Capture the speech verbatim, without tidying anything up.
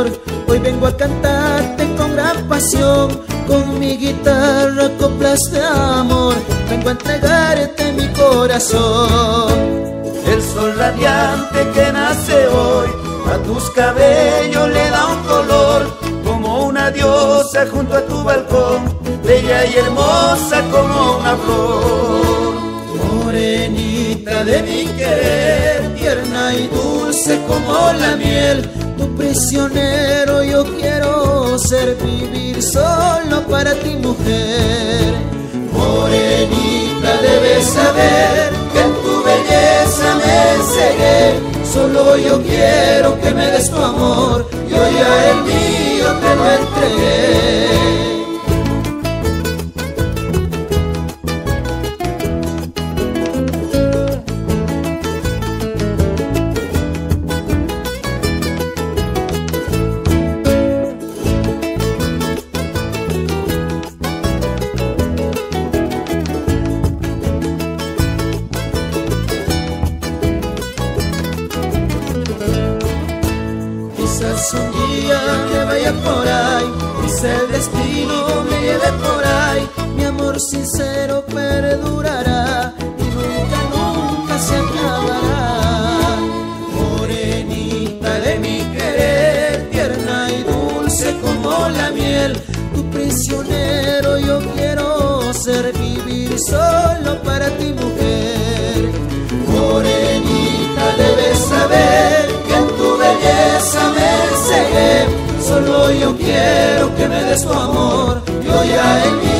amor. Hoy vengo a cantarte con gran pasión, con mi guitarra coplas de amor. Vengo a entregarte mi corazón. El sol radiante que nace hoy a tus cabellos le da un color, como una diosa junto a tu balcón, bella y hermosa como una flor. Morenita de mi querer, tierna y dulce como la miel, tu prisionero yo quiero ser, vivir solo para ti, mujer. Morenita, debes saber que en tu belleza me cegué, solo yo quiero que me des tu amor, yo ya el mío te lo entregué. Quizás un día me vaya por ahí, quizás el destino me lleve por ahí, mi amor sincero perdurará y nunca, nunca se acabará. Morenita de mi querer, tierna y dulce como la miel, tu prisionero yo quiero ser, vivir solo para ti, mujer. Morenita, debes saber que en tu belleza me cegué, solo yo quiero que me des tu amor, yo ya el